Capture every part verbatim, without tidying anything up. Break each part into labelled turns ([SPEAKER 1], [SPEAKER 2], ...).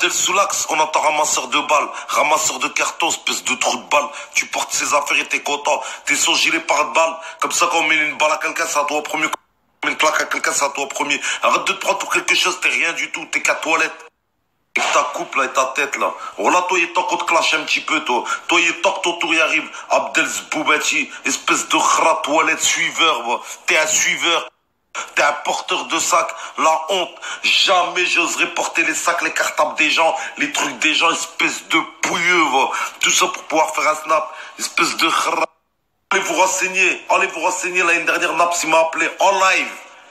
[SPEAKER 1] Abdel Soulax, on entend ramasseur de balles, ramasseur de cartons, espèce de trou de balle. Tu portes ses affaires et t'es content. T'es son gilet par balle. Comme ça, quand on met une balle à quelqu'un, c'est à toi premier. Quand on met une claque à quelqu'un, c'est à toi premier. Arrête de te prendre pour quelque chose, t'es rien du tout. T'es qu'à toilette. Et ta coupe là et ta tête là. Voilà, toi, il est temps qu'on te clash un petit peu, toi. Toi, il est temps que ton tour y arrive. Abdel Zboubati, espèce de rat toilette suiveur, moi. T'es un suiveur. T'es un porteur de sacs, la honte. Jamais j'oserais porter les sacs, les cartables des gens, les trucs des gens, espèce de pouilleux, va. Tout ça pour pouvoir faire un snap, espèce de khra. Allez vous renseigner, allez vous renseigner. L'année dernière, Naps, il m'a appelé en live.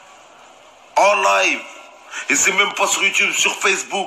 [SPEAKER 1] En live. Et c'est même pas sur YouTube, sur Facebook.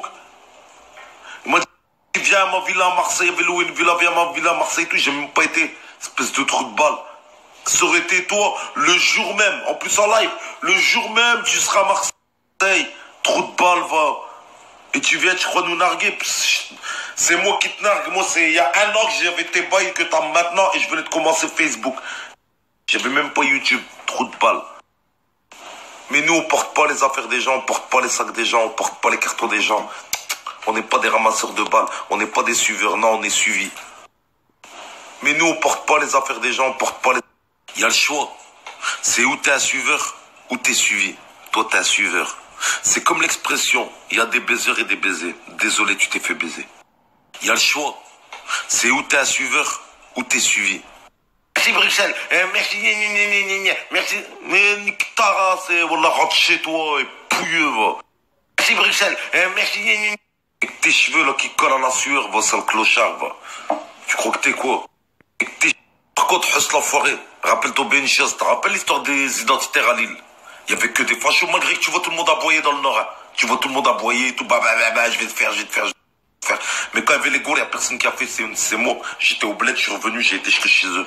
[SPEAKER 1] Il m'a dit, viens à ma villa à Marseille, il avait loué une villa, viens à ma villa à Marseille et tout. J'ai même pas été, espèce de trou de balle. Ça aurait été toi, le jour même, en plus en live, le jour même, tu seras à Marseille, trou de balle, va. Et tu viens, tu crois nous narguer. C'est moi qui te nargue. Moi, c'est il y a un an que j'avais tes bails que t'as maintenant et je venais de commencer Facebook. J'avais même pas YouTube, trou de balle. Mais nous, on porte pas les affaires des gens, on porte pas les sacs des gens, on porte pas les cartons des gens. On n'est pas des ramasseurs de balles, on n'est pas des suiveurs, non, on est suivis. Mais nous, on porte pas les affaires des gens, on porte pas les... Il y a le choix. C'est où t'es un suiveur, ou t'es suivi. Toi, t'es un suiveur. C'est comme l'expression, il y a des baiseurs et des baisers. Désolé, tu t'es fait baiser. Il y a le choix. C'est où t'es un suiveur, ou t'es suivi. Merci Bruxelles. Euh, merci, gna, gna, gna, gna, gna. Merci. Mais nique ta race, et voilà, rentre chez toi, et pouilleux, va. Merci Bruxelles. Euh, merci, gna, gna, gna. Avec tes cheveux, là, qui collent à la sueur, va, sale clochard, va. Tu crois que t'es quoi? Avec tes... Par contre, Huss l'enfoiré, rappelle-toi bien une chose, tu te rappelles l'histoire des identitaires à Lille? Il y avait que des fachos, malgré que tu vois tout le monde aboyer dans le Nord. Hein. Tu vois tout le monde aboyer, tout, bah, bah, bah, bah, je vais te faire, je vais te faire, je vais te faire. Mais quand il y avait les gars, il n'y a personne qui a fait, c'est moi. J'étais au bled, je suis revenu, j'ai été jusque chez eux.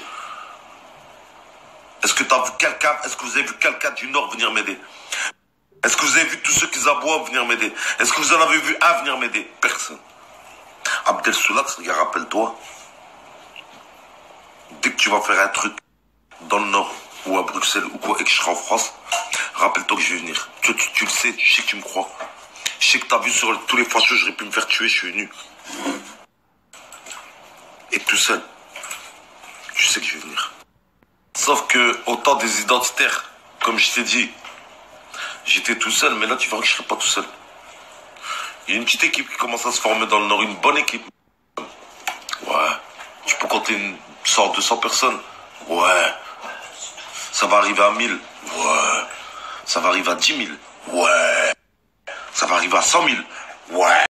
[SPEAKER 1] Est-ce que tu as vu quelqu'un, est-ce que vous avez vu quelqu'un du Nord venir m'aider? Est-ce que vous avez vu tous ceux qui aboient venir m'aider? Est-ce que vous en avez vu un venir m'aider? Personne. Abdel Soulax, regarde, rappelle-toi. Dès que tu vas faire un truc dans le Nord ou à Bruxelles ou quoi et que je serai en France, rappelle-toi que je vais venir. Tu, tu, tu le sais, je sais que tu me crois. Je sais que tu as vu sur tous les fâcheux, j'aurais pu me faire tuer, je suis venu. Et tout seul, tu sais que je vais venir. Sauf que autant des identitaires, comme je t'ai dit, j'étais tout seul, mais là tu verras que je ne serai pas tout seul. Il y a une petite équipe qui commence à se former dans le Nord, une bonne équipe. Ouais, tu peux compter une cent, deux cents personnes. Ouais. Ça va arriver à mille. Ouais. Ça va arriver à dix mille. Ouais. Ça va arriver à cent mille. Ouais.